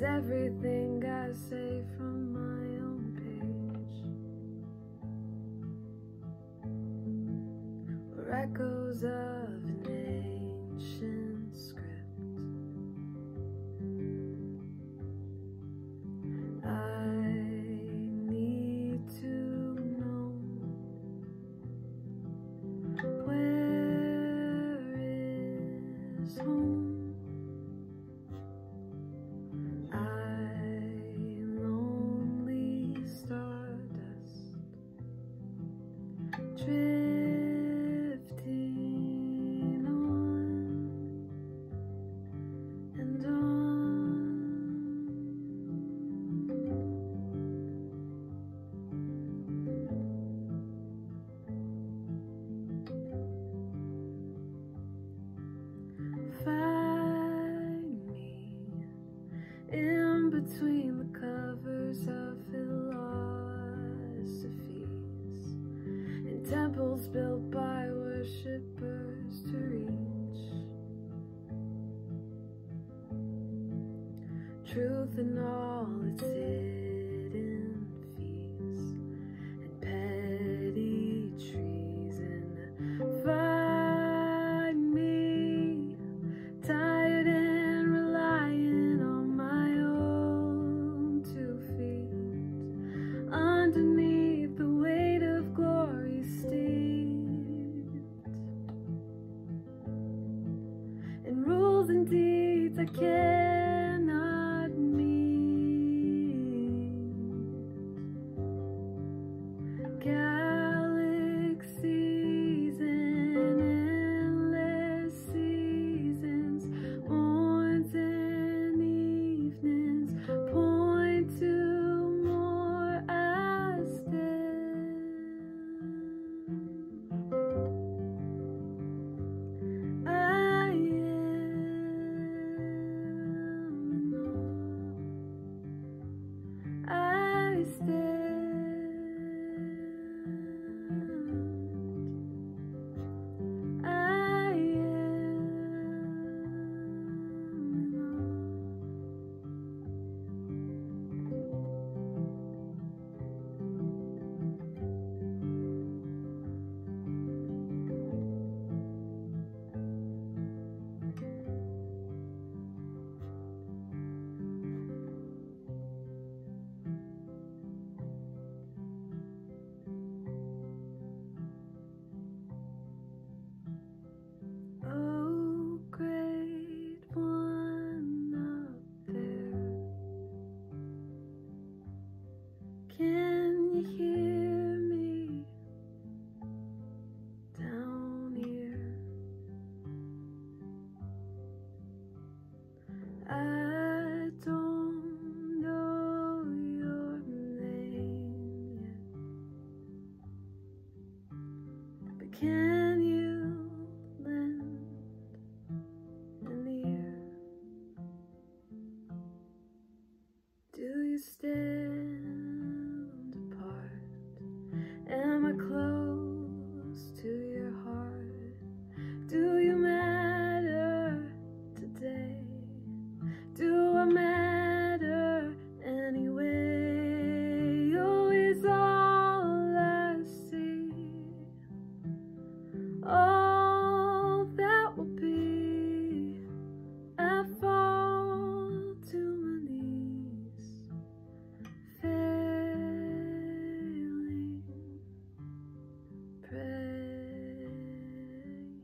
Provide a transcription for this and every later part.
everything I say from my own page, or echoes of an ancient script. I need to know, where is home? Lonely stardust, drifting on and on. Find me in between the covers of philosophies, in temples built by worshippers to reach truth in all its hidden fees and petty treason. Find me tired and relying on my own 2 feet, underneath the weight of glory steeped in rules and deeds I cannot meet. Galaxies and endless seasons, morns and evenings point to more. I stand, I am in awe. I stand, I am in oh, great one up there, can you hear me down here? I don't know your name yet, but can you lend an ear? Do you stand apart? Am I close to your heart? Do you matter today? Do I matter anyway? Oh, is all I see all that will be? I fall to my knees, failing, praying.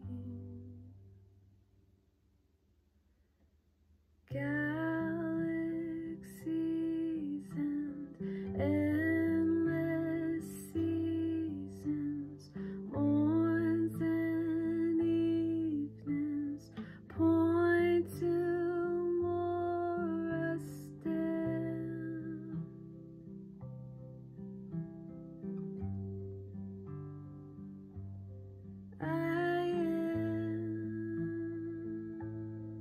Galaxies and endless seasons, morns and evenings point to more. I stand, I am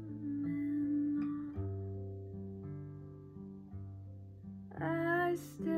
in awe. I stand.